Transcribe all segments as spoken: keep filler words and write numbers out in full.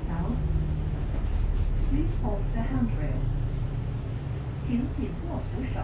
south. Please hold the handrail. 请紧握扶手。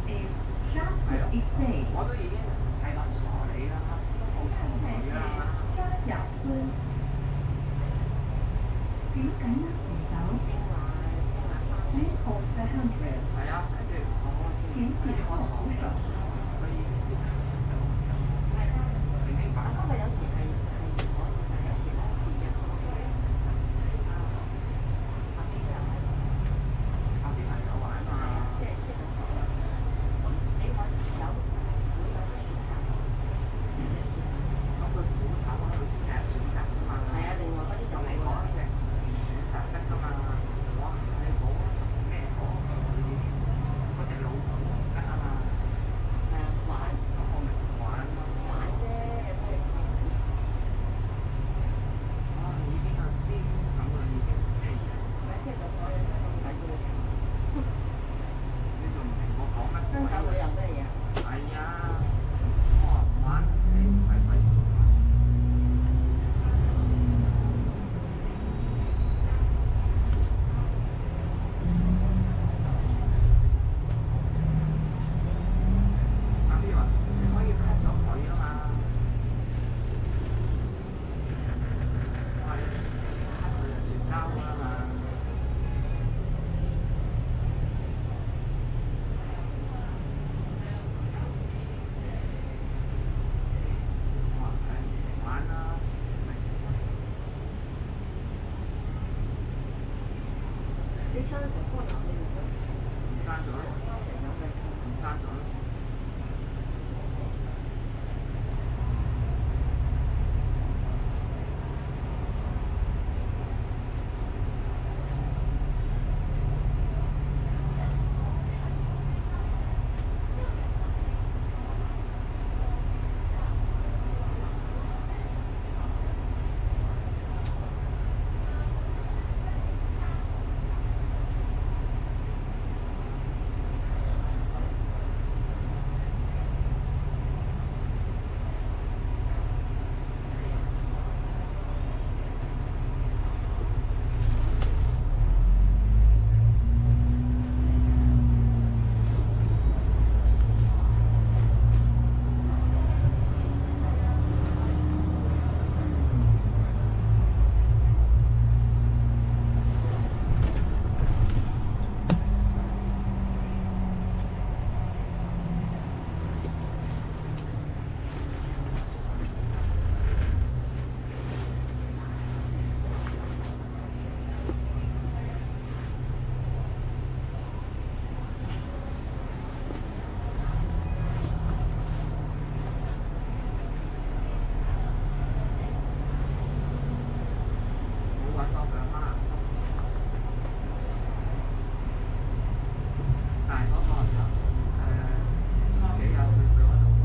is Shatwood Estate。 我都已經係諗錯你啦，都冇錯你啦。 沙入村。請緊握扶手。Please hold the handrail。 係啊，跟住我請別錯扶手。 佢已經即刻就就已經擺。 不過有時係係可以，但有時咧變人多嘅。啊，下邊都有玩。 下邊朋友玩嘛。 係啊，即係即係咁講。咁你可以有會有啲選擇。 咁佢斧頭佢先係選擇啫嘛。 係啊，另外嗰啲就咁你冇啦。 嗰隻選擇得㗎嘛？我你冇咩好嗰隻老虎得啊嘛。 係啊，玩咁我咪玩咯。 玩啫，有咩？ 啊，已經有啲咁啦，已經咩嘢？ 唔係即係咁講，有咩咁緊要？ 你仲唔明我講乜分手旅遊咩嘢？ 係啊，我話玩你唔係費事。阿 B 話：你可以 cut 咗佢啊嘛。我話你 cut 佢就絕交啦嘛。我話誒玩啦，費事。 你生咗嗰個男你唔得， 唔刪咗咯， 生人有嘅。 唔刪咗咯。冇揾到佢阿媽，但係嗰個就誒初幾有去佢嗰度喎。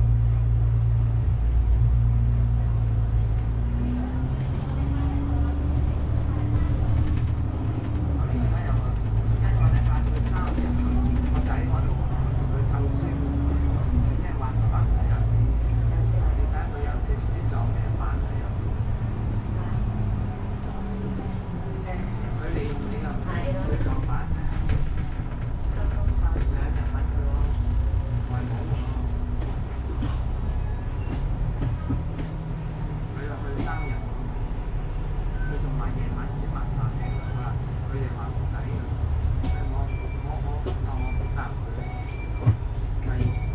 我哋而家有個一個禮拜佢三日，我仔嗰度佢湊書，即係玩嗰班朋友先。你睇佢有時唔知撞咩班嚟又。佢利用你又佢撞板，兩日揾佢喎，我係冇喎。佢又去生日，佢仲話夜晚煮晚飯俾佢，佢話佢哋話唔使㗎，我我我當我唔答佢，唔係意思。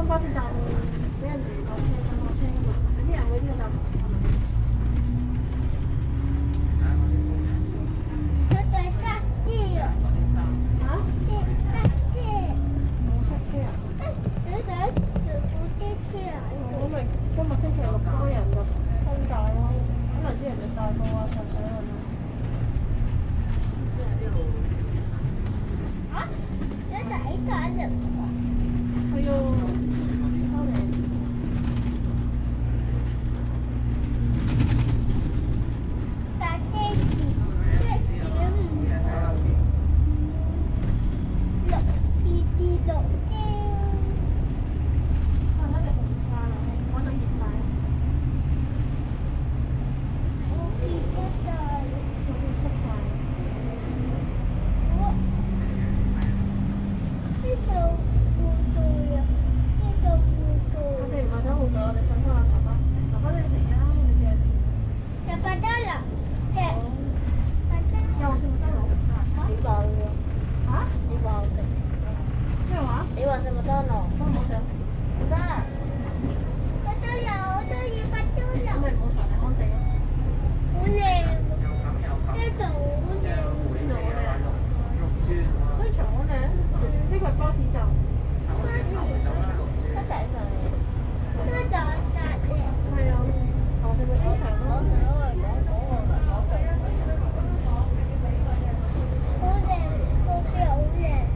東巴士站俾人哋落車上落車㗎嘛，有啲人會呢個站落車㗎嘛。 佢哋得知啊！ 嚇？ 得知。 冇塞車啊？ 佢哋做部的車啊！ 咁咪今日星期六多人就新界咯，可能啲人就大埔啊、上水啊。 啊！佢哋睇人啊！ 係啊，翻嚟。 搭的士，一點五六至至六啫。 可能你紅晒啦，可能熱晒。 我記得㗎， 有啲濕晒。 我呢度護隊啊，呢度護隊。 我哋唔係睇好咗，我哋想翻下爸爸。爸爸你食嘢啊？你嘅。 就麥當勞，即係哦。 麥當勞。 又食麥當勞？ 你講喎， 嚇？ 你話我食， 咩話？ 你話食麥當勞， 都冇食。 唔得。麥當勞我都要麥當咁勞， 咪唔好台嚟安靜啊！ 好靚， 又咁又咁， 呢度好靚。 會嘅話六六轉喎， 商場好靚，呢個係巴士站。 頭先頭就啦六轉。 一齊上嚟，都就係嘅。 係啊，頭先咪商場我咯。 成日都係講嗰個我食，好靚，個邊好靚。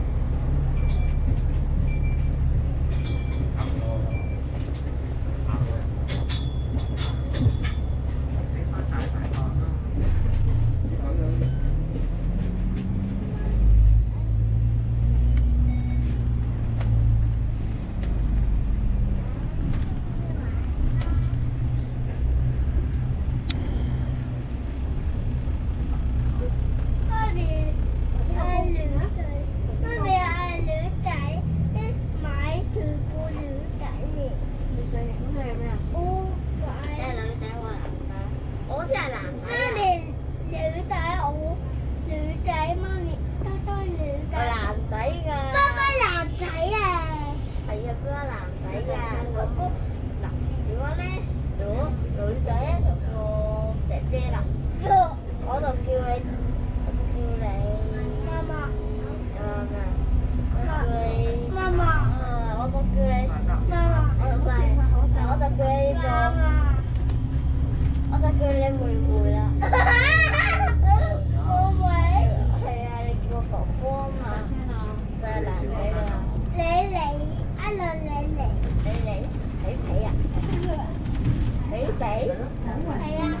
你翻大排檔咯。 媽咪嗌女仔，媽咪嗌女仔，買條個女仔嚟。 女仔，咁你係咩啊？ 我買。 即係女仔我男仔，我先係男仔媽啊。 咪女仔，我女仔，媽咪都都女我仔。 男仔㗎。 爸爸男仔啊！ 係啊，哥男仔㗎。哥哥嗱，如果咧，如果女仔咧就叫姐姐啦，我就叫你，我就叫你媽媽， 啊咩？我叫你媽媽， 啊，我就叫你， 媽媽， 我就唔係，我就叫你做， 媽媽。 我就叫你妹妹啦。 我會。 係啊，你叫我哥哥啊嘛，就係男仔㗎啦。 你嚟，一路你嚟。 你你你皮啊？你皮？ 係啊。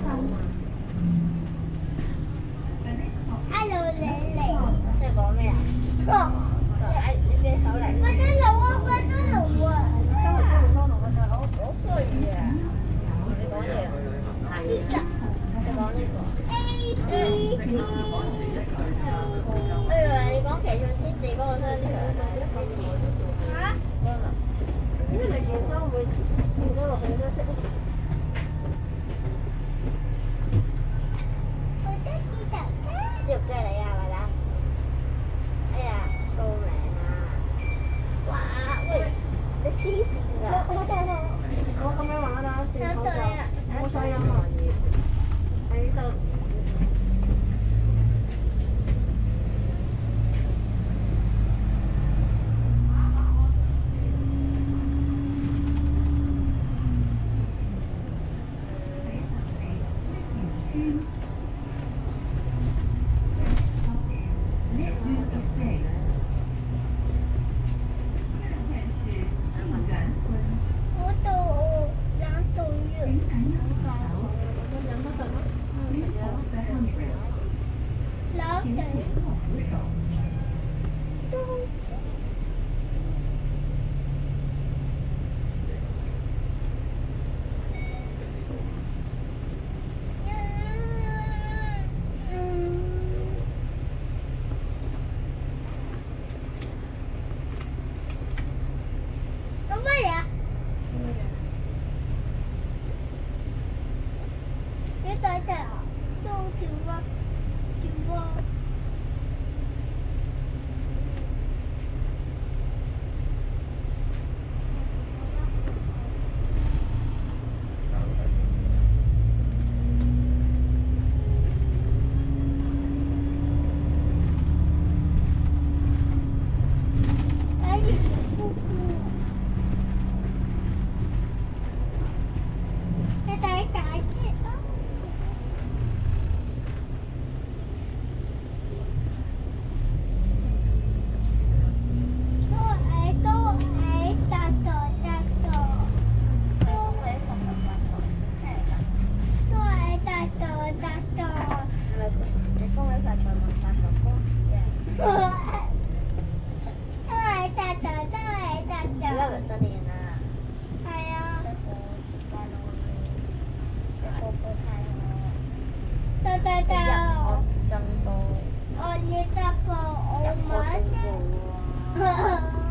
一路你嚟。 即係講咩啊？誒，你隻手嚟。 麥當勞啊，麥當勞啊。 真係真係麥當勞嘅大佬。 好衰啊！你講嘢啊？ 呢個你講呢個。 A B B。 我以為你講奇順天地嗰個商場嚇？ 點解你健身會笑咗落去咧？識咧？ 我得呢度。 接唔接你啊？係咪啊？哎呀，到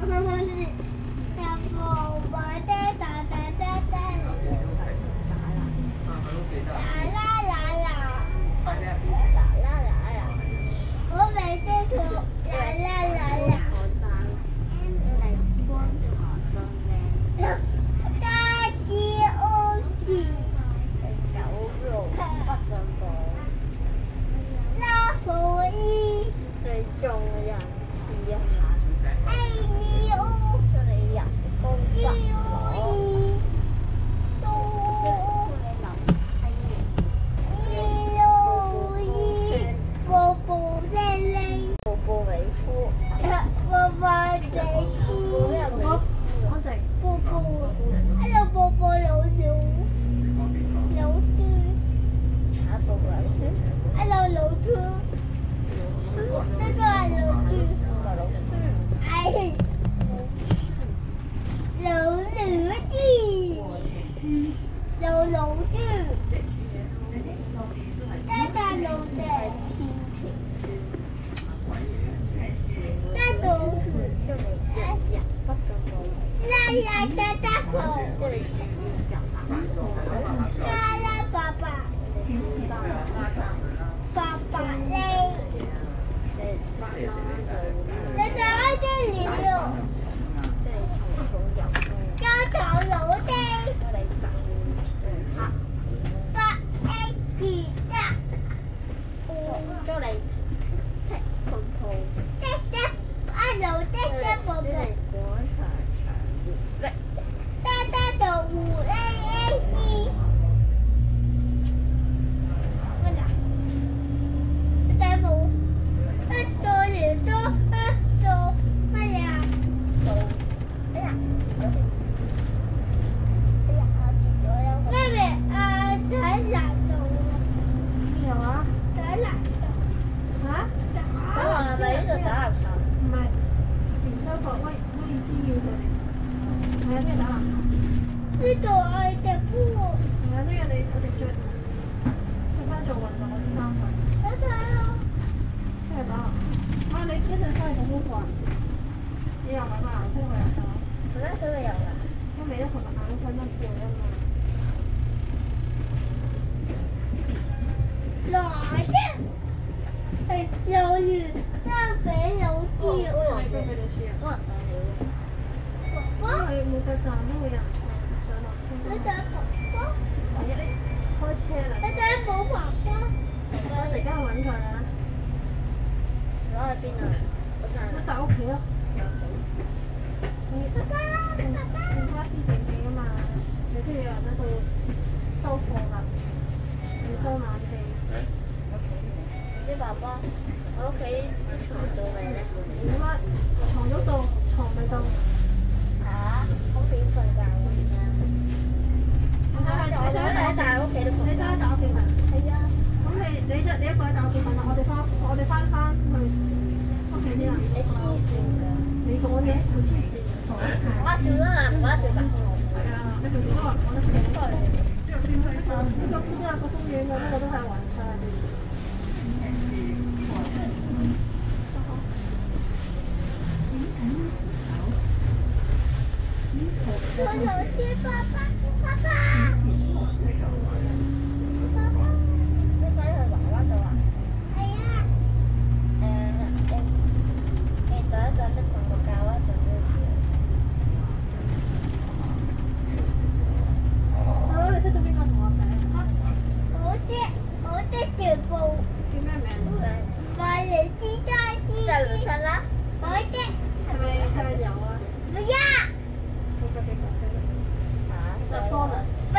喂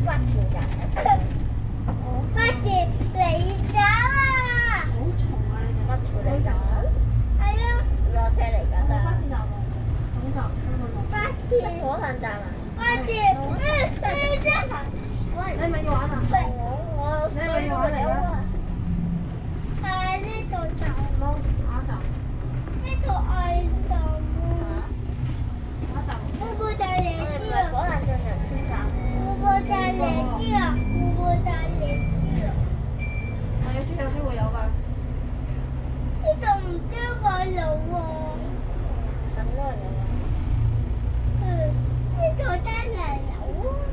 骨條人啊！ 不如你走啊！ 好重啊！你哋骨條嚟㗎， 係啊， 落車嚟㗎巴咋？ 士站啊，總站香港不站。 如火炭站啊！ 不如嗯你真喂， 你係咪要玩啊？ 我我你係咪要玩嚟啊？ 係呢度走， 冇下一站， 呢度係站啊！ 下一站。 會唔會帶嚟我哋唔啲啊？ 係火炭進人村站。 會唔會帶嚟啲啊？會唔會帶嚟啲啊？ 係啊，先有機會有㗎。 呢度唔知揾路喎。 等多人嚟啊！ 嗯，呢度真係有啊！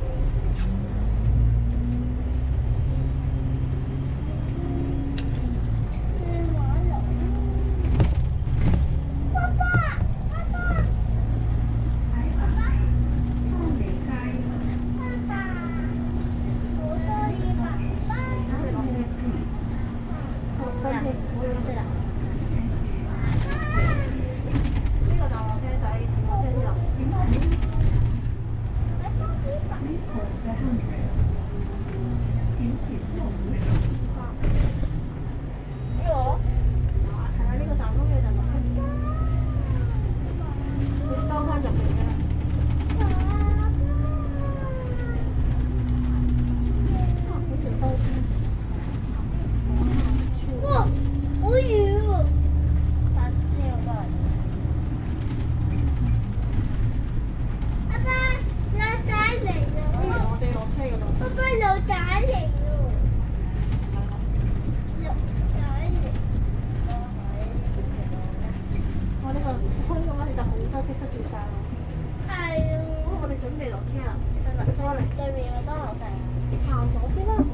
嗯，玩路。爸爸，爸爸， 喺爸爸， 康寧街爸爸，好多嘢爸爸。 啱你落車。好，跟住我要落車啦。呢個站落車仔，落車先啦。 Please hold the handrail. 請前後回路。 呢個係啊，呢個站公嘅就落車。你兜翻入嚟㗎啦。啊，好似兜。 哇，好遠喎！ 搭車好多人。 爸爸，老仔嚟啦！ 我哋落車㗎啦。 爸爸，老仔嚟咯！老仔嚟。 我呢個呢個巴士站好多車塞住晒咯。 係啊。 好，我哋準備落車啦。得啦，再嚟對面麥當勞城。 行咗先啦。